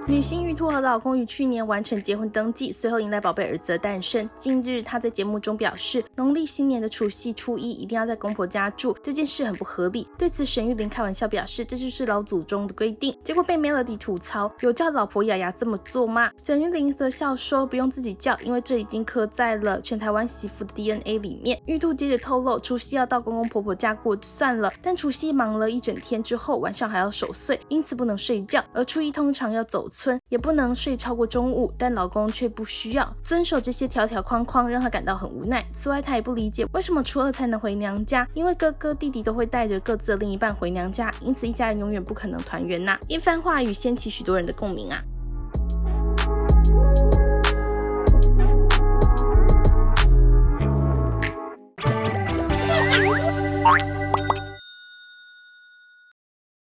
女星玉兔和老公于去年完成结婚登记，随后迎来宝贝儿子的诞生。近日，她在节目中表示，农历新年的除夕、初一一定要在公婆家住，这件事很不合理。对此，沈玉琳开玩笑表示，这就是老祖宗的规定。结果被 Melody 吐槽，有叫老婆雅雅这么做吗？沈玉琳则笑说，不用自己叫，因为这已经刻在了全台湾媳妇的 DNA 里面。玉兔接着透露，除夕要到公公婆婆家过就算了，但除夕忙了一整天之后，晚上还要守岁，因此不能睡觉。而初一通常要走村，也不能睡超过中午，但老公却不需要遵守这些条条框框，让她感到很无奈。此外，她也不理解为什么初二才能回娘家，因为哥哥弟弟都会带着各自的另一半回娘家，因此一家人永远不可能团圆呐。一番话语掀起许多人的共鸣啊。